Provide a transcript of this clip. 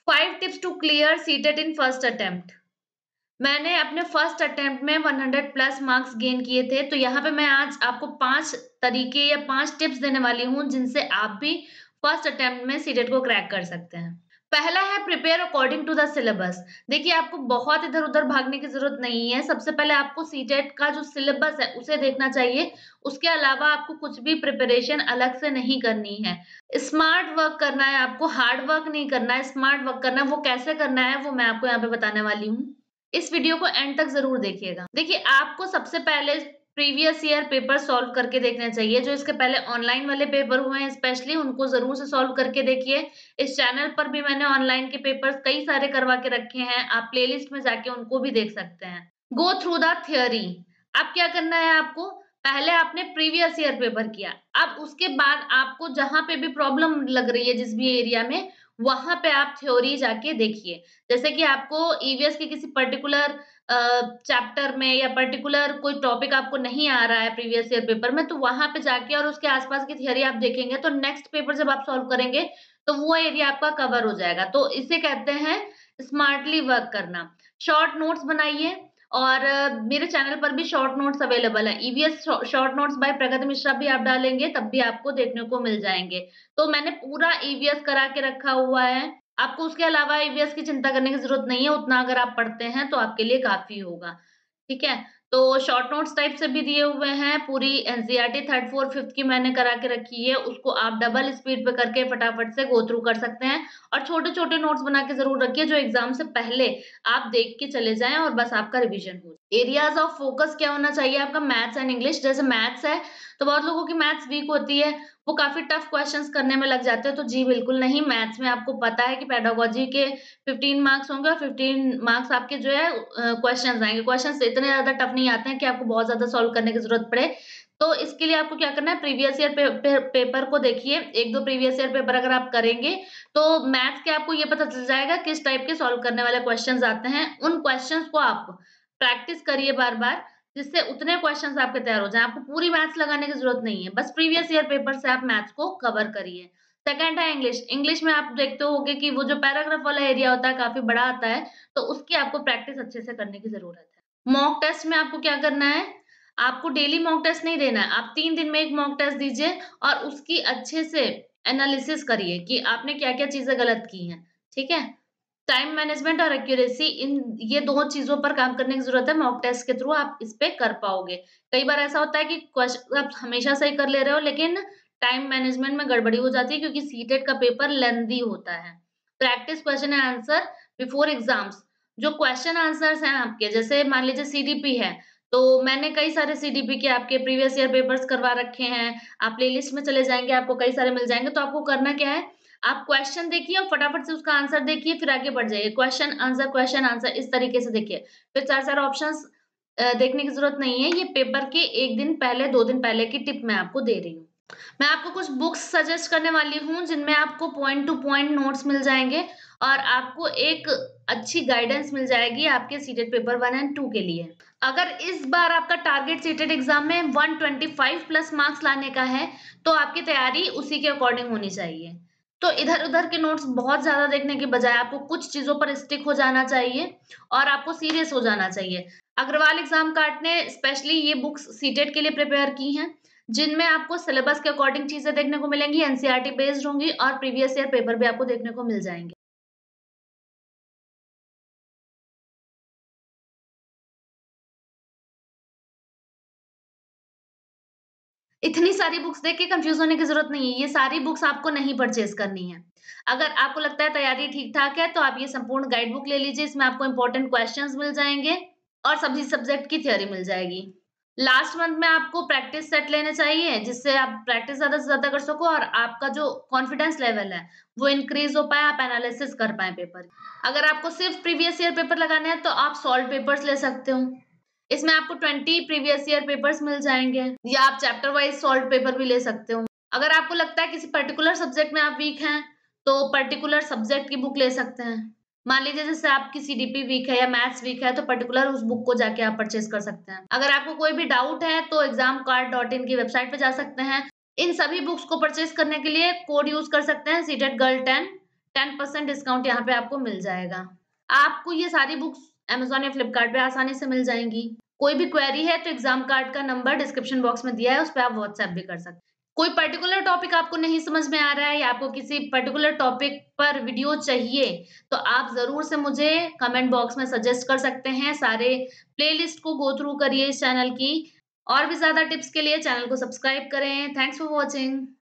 5 tips to clear CTET in first attempt. मैंने अपने first attempt में 100 प्लस मार्क्स गेन किए थे, तो यहाँ पे मैं आज आपको 5 तरीके या 5 टिप्स देने वाली हूँ, जिनसे आप भी फर्स्ट अटेम्प्ट में सीटेट को क्रैक कर सकते हैं। पहला है prepare according to the syllabus. देखिए, आपको बहुत इधर-उधर भागने की ज़रूरत नहीं है। सबसे पहले आपको सीटेट का जो सिलेबस है, उसे देखना चाहिए। उसके अलावा आपको कुछ भी प्रिपरेशन अलग से नहीं करनी है। स्मार्ट वर्क करना है आपको, हार्ड वर्क नहीं करना है, स्मार्ट वर्क करना है। वो कैसे करना है, वो मैं आपको यहाँ पे बताने वाली हूँ। इस वीडियो को एंड तक ज़रूर देखिएगा। देखिए, आपको सबसे पहले प्रीवियस ईयर पेपर सॉल्व करके देखने चाहिए। जो इसके पहले ऑनलाइन वाले पेपर हुए हैं स्पेशली, उनको ज़रूर से सॉल्व करके देखिए। इस चैनल पर भी मैंने ऑनलाइन के पेपर्स कई सारे करवा के रखे हैं। आप प्लेलिस्ट में जाके उनको भी देख सकते हैं। Go through the theory. अब क्या करना है आपको, पहले आपने प्रीवियस ईयर पेपर किया। अब उसके बाद आपको जहाँ पे भी प्रॉब्लम लग रही है जिस भी एरिया में, वहाँ पे आप थ्योरी जाके देखिए। जैसे कि आपको ईवीएस के किसी पर्टिकुलर चैप्टर में या पर्टिकुलर कोई टॉपिक आपको नहीं आ रहा है प्रीवियस ईयर पेपर में, तो वहाँ पे जाके और उसके आस-पास की थ्योरी आप देखेंगे, तो नेक्स्ट पेपर जब आप सॉल्व करेंगे, तो वो एरिया आपका कवर हो जाएगा। तो इसे कहते हैं स्मार्टली वर्क करना। शॉर्ट नोट्स बनाइए और मेरे चैनल पर भी शॉर्ट नोट्स अवेलेबल है। EVS short notes by Pragati Mishra भी आप डालेंगे, तब भी आपको देखने को मिल जाएँगे। तो मैंने पूरा ईवीएस करा के रखा हुआ है। आपको उसके अलावा ईवीएस की चिंता करने की ज़रूरत नहीं है, उतना अगर आप पढ़ते हैं तो आपके लिए काफ़ी होगा, ठीक है? तो शॉर्ट नोट्स टाइप से भी दिए हुए हैं, पूरी एनसीईआरटी 3rd, 4th, 5th की मैंने करा के रखी है, उसको आप डबल स्पीड पे करके फटाफट से गो थ्रू कर सकते हैं और छोटे-छोटे नोट्स बना के ज़रूर रखिए, जो एग्ज़ाम से पहले आप देख के चले जाएँ और बस आपका रिवीजन हो। एरियाज़ ऑफ फोकस क्या होना चाहिए आपका, मैथ्स एंड इंग्लिश। जैसे मैथ्स है, तो बहुत लोगों की मैथ्स वीक होती है, वो काफ़ी टफ क्वेश्चंस करने में लग जाते हैं, तो जी बिल्कुल नहीं, मैथ्स में आपको पता है कि पेडागोजी के 15 मार्क्स होंगे और 15 मार्क्स आपके जो है क्वेश्चंस आएँगे। क्वेश्चंस इतने ज़्यादा टफ नहीं आते हैं कि आपको बहुत ज़्यादा सॉल्व करने की ज़रूरत पड़े। तो इसके लिए आपको क्या करना है, प्रीवियस ईयर पेपर को देखिए, 1-2 प्रीवियस ईयर पेपर अगर आप करेंगे, तो मैथ्स के आपको ये पता चल जाएगा किस टाइप के सॉल्व करने वाले क्वेश्चंस आते हैं। उन क्वेश्चंस को आप प्रैक्टिस करिए बार-बार, जिससे उतने क्वेश्चन्स आपके तैयार हो जाएँ। आपको पूरी मैथ्स लगाने की ज़रूरत नहीं है, बस प्रीवियस ईयर पेपर से आप मैथ्स को कवर करिए। सेकंड है इंग्लिश। इंग्लिश में आप देखते होंगे कि वो जो पैराग्राफ वाला एरिया होता है, काफ़ी बड़ा आता है, तो उसकी आपको प्रैक्टिस अच्छे से करने की ज़रूरत है। मॉक टेस्ट में आपको क्या करना है, आपको डेली मॉक टेस्ट नहीं देना है, आप 3 दिन में 1 मॉक टेस्ट दीजिए और उसकी अच्छे से एनालिसिस करिए कि आपने क्या-क्या चीज़ें गलत की हैं, ठीक है? टाइम मैनेजमेंट और एक्यूरेसी, इन ये 2 चीज़ों पर काम करने की ज़रूरत है, मॉक टेस्ट के थ्रू आप इस पे कर पाओगे। कई बार ऐसा होता है कि आप हमेशा सही कर ले रहे हो, लेकिन टाइम मैनेजमेंट में गड़बड़ी हो जाती है क्योंकि सीटेट का पेपर लेंथी होता है। Practice question and answer before exams. जो क्वेश्चन आंसर्स हैं आपके, जैसे मान लीजिए सीडीपी है, तो मैंने कई सारे सीडीपी के आपके प्रीवियस ईयर पेपर्स करवा रखे हैं। आप प्लेलिस्ट में चले जाएँगे, आपको कई सारे मिल जाएँगे, तो आपको करना क्या है, आप क्वेश्चन देखिए और फटाफट से उसका आंसर देखिए, फिर आगे बढ़ जाइए। क्वेश्चन आंसर इस तरीके से देखिए। फिर 4-4 ऑप्शंस देखने की ज़रूरत नहीं है। ये पेपर के 1 दिन पहले, 2 दिन पहले की टिप मैं आपको दे रही हूँ। मैं आपको कुछ बुक्स सजेस्ट करने वाली हूँ, जिनमें आपको पॉइंट टू पॉइंट नोट्स मिल जाएँगे और आपको एक अच्छी गाइडेंस मिल जाएगी आपके सीटेट पेपर 1 एंड 2 के लिए। अगर इस बार आपका टारगेट सीटेट एग्ज़ाम में 125 प्लस मार्क्स लाने का है, तो आपकी तैयारी उसी के अकॉर्डिंग होनी चाहिए। तो इधर-उधर के नोट्स बहुत ज़्यादा देखने के बजाय आपको कुछ चीज़ों पर स्टिक हो जाना चाहिए और आपको सीरियस हो जाना चाहिए। अग्रवाल एग्ज़ाम कार्ड ने स्पेशली ये बुक्स सीटेट के लिए प्रिपेयर की हैं, जिनमें आपको सिलेबस के अकॉर्डिंग चीज़ें देखने को मिलेंगी, एनसीईआरटी बेस्ड होंगी और प्रीवियस ईयर पेपर भी आपको देखने को मिल जाएँगे। इतनी सारी बुक्स देख के कंफ्यूज़ होने की ज़रूरत नहीं है, ये सारी बुक्स आपको नहीं परचेज़ करनी है। अगर आपको लगता है तैयारी ठीक-ठाक है, तो आप ये संपूर्ण गाइड बुक ले लीजिए, इसमें आपको इम्पोर्टेंट क्वेश्चन्स मिल जाएँगे और सभी सब्जेक्ट की थ्योरी मिल जाएगी। लास्ट मंथ में आपको प्रैक्टिस सेट लेने चाहिए, जिससे आप प्रैक्टिस ज़्यादा से ज़्यादा कर सको और आपका जो कॉन्फिडेंस लेवल है, वो इंक्रीज़ हो पाए, आप एनालिसिस कर पाएँ पेपर की। अगर आपको सिर्फ़ प्रीवियस ईयर पेपर लगाने हैं, तो आप सॉल्व पेपर्स ले सकते हो। इसमें आपको 20 प्रीवियस ईयर पेपर्स मिल जाएँगे या आप चैप्टर वाइज़ सॉल्व पेपर भी ले सकते हो। अगर आपको लगता है किसी पर्टिकुलर सब्जेक्ट में आप वीक हैं, तो पर्टिकुलर सब्जेक्ट की बुक ले सकते हैं। मान लीजिए जैसे आपकी सीडीपी वीक है या मैथ्स वीक है, तो पर्टिकुलर उस बुक को जाके आप परचेज़ कर सकते हैं। अगर आपको कोई भी डाउट है, तो examcard.in की वेबसाइट पे जा सकते हैं। इन सभी बुक्स को परचेज़ करने के लिए कोड यूज़ कर सकते हैं सीटेट गर्ल 10 10% डिस्काउंट यहाँ पे आपको मिल जाएगा। आपको ये सारी बुक्स अमेज़न या फ्लिपकार्ट पे आसानी से मिल जाएँगी। कोई भी क्वेरी है तो एग्ज़ाम कार्ड का नंबर डिस्क्रिप्शन बॉक्स में दिया है, उस पे आप व्हाट्सएप भी कर सकते हैं। कोई पर्टिकुलर टॉपिक आपको नहीं समझ में आ रहा है या आपको किसी पर्टिकुलर टॉपिक पर वीडियो चाहिए, तो आप ज़रूर से मुझे कमेंट बॉक्स में सजेस्ट कर सकते हैं। सारे प्लेलिस्ट को गो थ्रू करिए इस चैनल की। और भी ज़्यादा टिप्स के लिए चैनल को सब्सक्राइब करें। Thanks for watching.